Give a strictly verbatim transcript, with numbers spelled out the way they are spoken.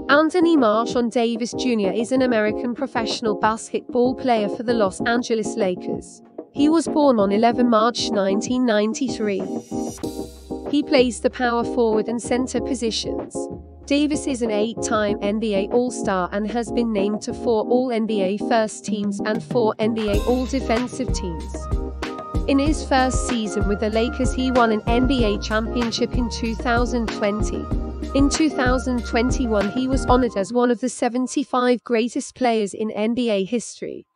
Anthony Davis Junior is an American professional basketball player for the Los Angeles Lakers. He was born on the eleventh of March nineteen ninety-three. He plays the power forward and center positions. Davis is an eight-time N B A All-Star and has been named to four All N B A first teams and four N B A All-Defensive teams. In his first season with the Lakers, he won an N B A championship in two thousand twenty. In two thousand twenty-one, he was honored as one of the seventy-five greatest players in N B A history.